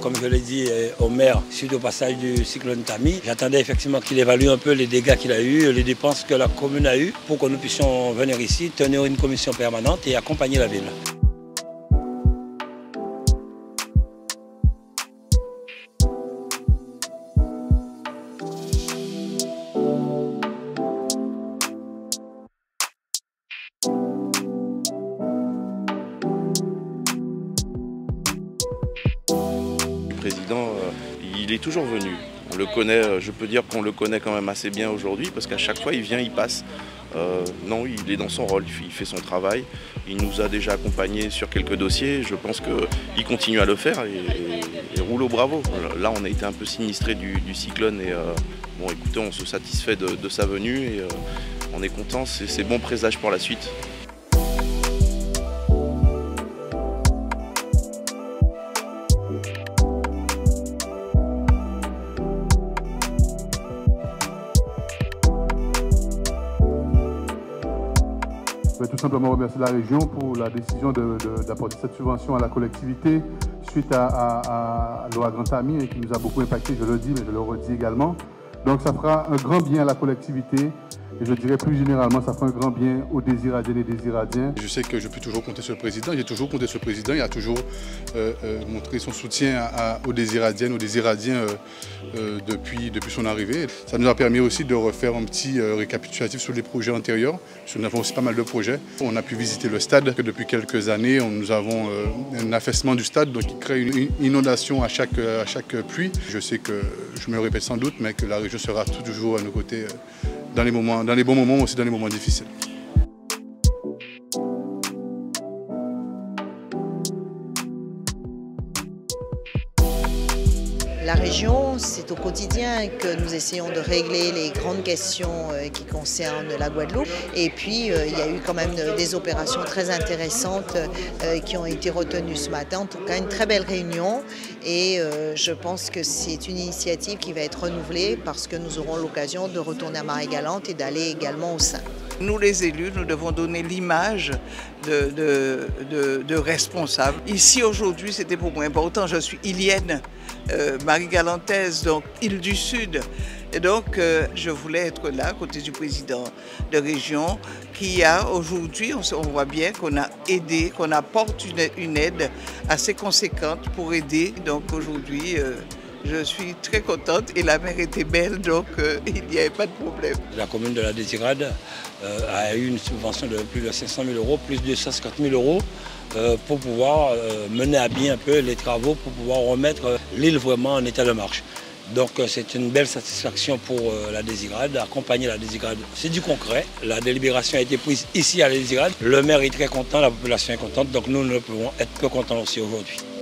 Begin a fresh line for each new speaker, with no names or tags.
comme je l'ai dit au maire, suite au passage du cyclone Tami, j'attendais effectivement qu'il évalue un peu les dégâts qu'il a eu, les dépenses que la commune a eues pour que nous puissions venir ici, tenir une commission permanente et accompagner la ville.
Le président, il est toujours venu. On le connaît, je peux dire qu'on le connaît quand même assez bien aujourd'hui parce qu'à chaque fois il vient, il passe. Non, il est dans son rôle, il fait son travail. Il nous a déjà accompagnés sur quelques dossiers. Je pense qu'il continue à le faire et rouleau bravo. Là, on a été un peu sinistré du cyclone et bon, écoutez, on se satisfait de sa venue et on est content. C'est bon présage pour la suite.
Je vais tout simplement remercier la région pour la décision d'apporter cette subvention à la collectivité suite à l'ouragan Tami qui nous a beaucoup impacté, je le dis, mais je le redis également. Donc ça fera un grand bien à la collectivité et je dirais plus généralement, ça fera un grand bien aux Désiradiennes et Désiradiens.
Je sais que je peux toujours compter sur le président, j'ai toujours compté sur le président, il a toujours montré son soutien aux Désiradiennes, aux Désiradiens depuis son arrivée. Ça nous a permis aussi de refaire un petit récapitulatif sur les projets antérieurs, parce que nous avons aussi pas mal de projets. On a pu visiter le stade, que depuis quelques années, nous avons un affaissement du stade, donc qui crée une inondation à chaque pluie. Je sais que, je me le répète sans doute, mais que la région sera toujours à nos côtés dans les bons moments, aussi dans les moments difficiles.
La région, c'est au quotidien que nous essayons de régler les grandes questions qui concernent la Guadeloupe. Et puis, il y a eu quand même des opérations très intéressantes qui ont été retenues ce matin. En tout cas, une très belle réunion. Et je pense que c'est une initiative qui va être renouvelée parce que nous aurons l'occasion de retourner à Marie-Galante et d'aller également au sein.
Nous, les élus, nous devons donner l'image de responsables. Ici, aujourd'hui, c'était pour moi important. Je suis ilienne, Marie-Galantaise, donc île du Sud. Et donc, je voulais être là, à côté du président de région, qui a aujourd'hui, on voit bien qu'on a aidé, qu'on apporte une aide assez conséquente pour aider. Donc aujourd'hui, je suis très contente et la mer était belle, donc il n'y avait pas de problème.
La commune de la Désirade a eu une subvention de plus de 500 000 euros, plus de 250 000 euros pour pouvoir mener à bien un peu les travaux, pour pouvoir remettre l'île vraiment en état de marche. Donc c'est une belle satisfaction pour la Désirade, accompagner la Désirade. C'est du concret, la délibération a été prise ici à la Désirade. Le maire est très content, la population est contente, donc nous ne pouvons être que contents aussi aujourd'hui.